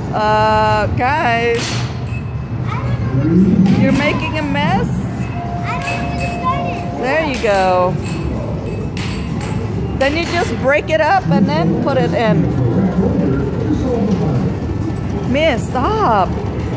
Guys, you're making a mess? There you go. Then you just break it up and then put it in. Miss, stop.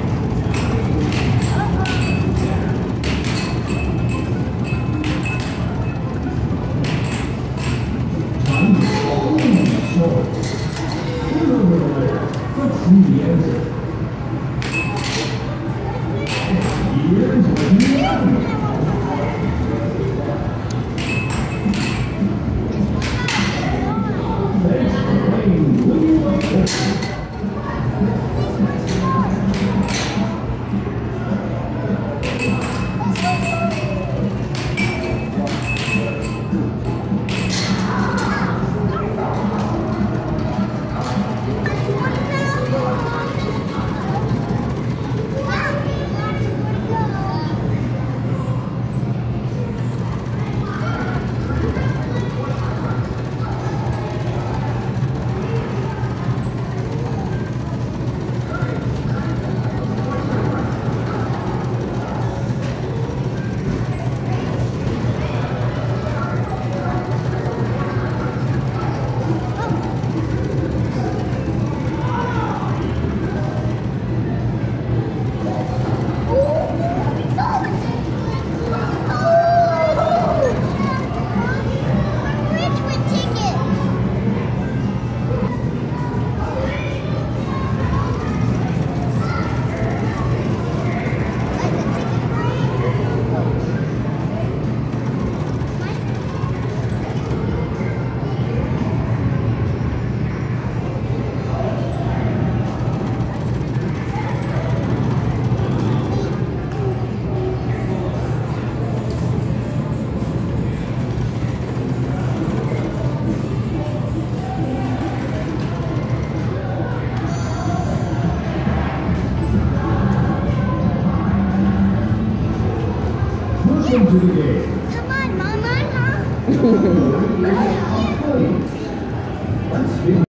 Into the game. Come on, Mama. Let's